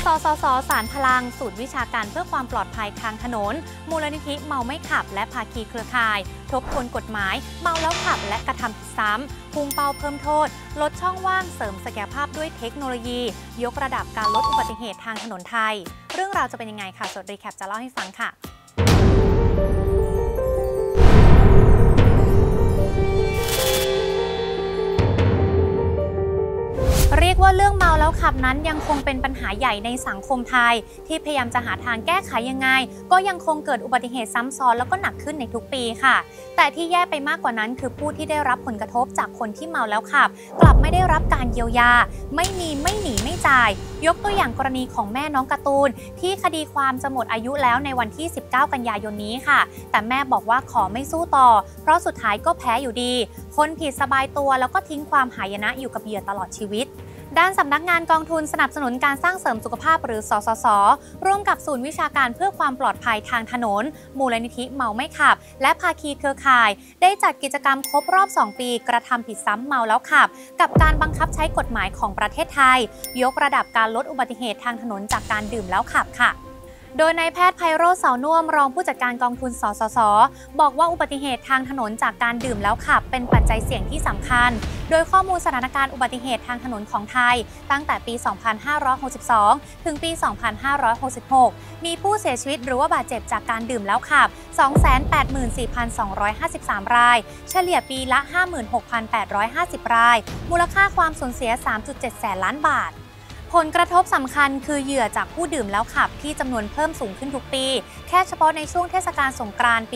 สสส.สารพลังศูนย์วิชาการเพื่อความปลอดภัยทางถนนมูลนิธิเมาไม่ขับและภาคีเครือข่ายทบทวนกฎหมายเมาแล้วขับและกระทำผิดซ้ำพุ่งเป้าเพิ่มโทษลดช่องว่างเสริมศักยภาพด้วยเทคโนโลยียกระดับการลดอุบัติเหตุทางถนนไทยเรื่องราวจะเป็นยังไงค่ะสดรีแคปจะเล่าให้ฟังค่ะเรียกว่าเรื่องเมาแล้วขับนั้นยังคงเป็นปัญหาใหญ่ในสังคมไทยที่พยายามจะหาทางแก้ไขยังไงก็ยังคงเกิดอุบัติเหตุซ้ำซ้อนแล้วก็หนักขึ้นในทุกปีค่ะแต่ที่แย่ไปมากกว่านั้นคือผู้ที่ได้รับผลกระทบจากคนที่เมาแล้วขับกลับไม่ได้รับการเยียวยาไม่หนีไม่จ่ายยกตัวอย่างกรณีของแม่น้องการ์ตูนที่คดีความจะหมดอายุแล้วในวันที่19 กันยายนนี้ค่ะแต่แม่บอกว่าขอไม่สู้ต่อเพราะสุดท้ายก็แพ้อยู่ดีคนผิดสบายตัวแล้วก็ทิ้งความหายนะอยู่กับเหยื่อตลอดชีวิตด้านสำนักงานกองทุนสนับสนุนการสร้างเสริมสุขภาพหรือสสส.ร่วมกับศูนย์วิชาการเพื่อความปลอดภัยทางถนนมูลนิธิเมาไม่ขับและภาคีเครือข่ายได้จัดกิจกรรมครบรอบ2 ปีกระทำผิดซ้ำเมาแล้วขับกับการบังคับใช้กฎหมายของประเทศไทยยกระดับการลดอุบัติเหตุทางถนนจากการดื่มแล้วขับค่ะโดยนายแพทย์ไพโรจน์ เสาน่วมรองผู้จัดการกองทุนสสส.บอกว่าอุบัติเหตุทางถนนจากการดื่มแล้วขับเป็นปัจจัยเสี่ยงที่สำคัญโดยข้อมูลสถานการณ์อุบัติเหตุทางถนนของไทยตั้งแต่ปี 2562 ถึงปี 2566 มีผู้เสียชีวิตหรือว่าบาดเจ็บจากการดื่มแล้วขับ 284,253 รายเฉลี่ยปีละ 56,850 รายมูลค่าความสูญเสีย 3.7 แสนล้านบาทผลกระทบสำคัญคือเหยื่อจากผู้ดื่มแล้วขับที่จำนวนเพิ่มสูงขึ้นทุกปีแค่เฉพาะในช่วงเทศกาลสงกรานต์ปี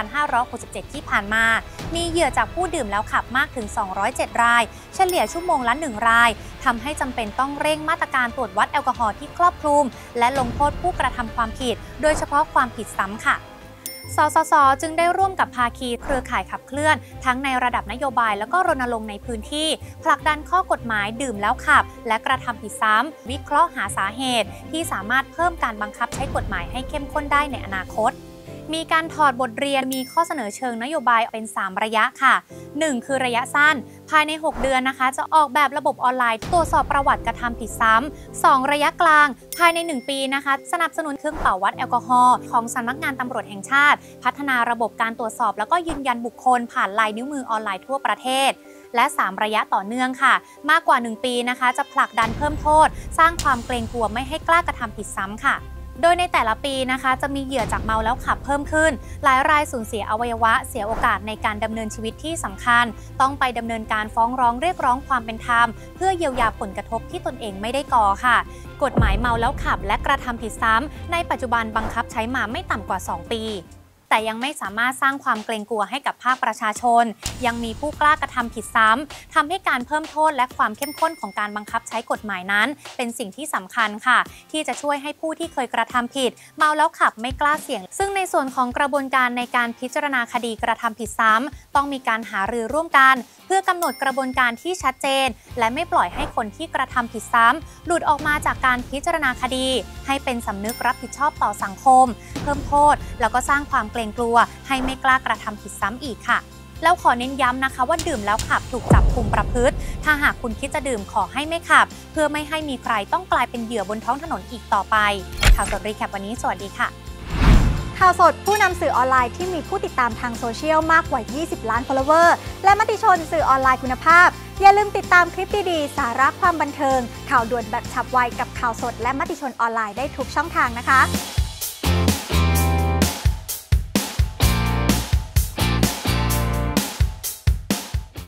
2567 ที่ผ่านมามีเหยื่อจากผู้ดื่มแล้วขับมากถึง 207 รายเฉลี่ยชั่วโมงละ 1 รายทำให้จำเป็นต้องเร่งมาตรการตรวจวัดแอลกอฮอล์ที่ครอบคลุมและลงโทษผู้กระทำความผิดโดยเฉพาะความผิดซ้ำค่ะสสส.จึงได้ร่วมกับภาคีเครือข่ายขับเคลื่อนทั้งในระดับนโยบายแล้วก็รณรงค์ในพื้นที่ผลักดันข้อกฎหมายดื่มแล้วขับและกระทำผิดซ้ำวิเคราะห์หาสาเหตุที่สามารถเพิ่มการบังคับใช้กฎหมายให้เข้มข้นได้ในอนาคตมีการถอดบทเรียนมีข้อเสนอเชิงนโยบายเป็น3 ระยะค่ะ1คือระยะสั้นภายใน6 เดือนนะคะจะออกแบบระบบออนไลน์ตรวจสอบประวัติกระทำผิดซ้ำ2ระยะกลางภายใน1 ปีนะคะสนับสนุนเครื่องเป่าวัดแอลกอฮอล์ของสำนักงานตำรวจแห่งชาติพัฒนาระบบการตรวจสอบแล้วก็ยืนยันบุคคลผ่านลายนิ้วมือออนไลน์ทั่วประเทศและ3 ระยะต่อเนื่องค่ะมากกว่า1 ปีนะคะจะผลักดันเพิ่มโทษสร้างความเกรงกลัวไม่ให้กล้ากระทำผิดซ้ำค่ะโดยในแต่ละปีนะคะจะมีเหยื่อจากเมาแล้วขับเพิ่มขึ้นหลายรายสูญเสียอวัยวะเสียโอกาสในการดำเนินชีวิตที่สำคัญต้องไปดำเนินการฟ้องร้องเรียกร้องความเป็นธรรมเพื่อเยียวยาผลกระทบที่ตนเองไม่ได้ก่อค่ะกฎหมายเมาแล้วขับและกระทำผิดซ้ำในปัจจุบันบังคับใช้มาไม่ต่ำกว่า2 ปีแต่ยังไม่สามารถสร้างความเกรงกลัวให้กับภาคประชาชนยังมีผู้กล้ากระทำผิดซ้ำทำให้การเพิ่มโทษและความเข้มข้นของการบังคับใช้กฎหมายนั้นเป็นสิ่งที่สำคัญค่ะที่จะช่วยให้ผู้ที่เคยกระทำผิดเมาแล้วขับไม่กล้าเสี่ยงซึ่งในส่วนของกระบวนการในการพิจารณาคดีกระทำผิดซ้ำต้องมีการหารือร่วมกันเพื่อกำหนดกระบวนการที่ชัดเจนและไม่ปล่อยให้คนที่กระทำผิดซ้ำหลุดออกมาจากการพิจารณาคดีให้เป็นสำนึกรับผิดชอบต่อสังคมเพิ่มโทษแล้วก็สร้างความเกรงกลัวให้ไม่กล้ากระทำผิดซ้ำอีกค่ะแล้วขอเน้นย้ำนะคะว่าดื่มแล้วขับถูกจับกุมประพฤติถ้าหากคุณคิดจะดื่มขอให้ไม่ขับเพื่อไม่ให้มีใครต้องกลายเป็นเหยื่อบนท้องถนนอีกต่อไปข่าวสดรีแคปวันนี้สวัสดีค่ะข่าวสดผู้นำสื่อออนไลน์ที่มีผู้ติดตามทางโซเชียลมากกว่า20 ล้าน follower และมติชนสื่อออนไลน์คุณภาพอย่าลืมติดตามคลิปดีๆสาระความบันเทิงข่าวด่วนแบบฉับไวกับข่าวสดและมติชนออนไลน์ได้ทุกช่องทางนะคะ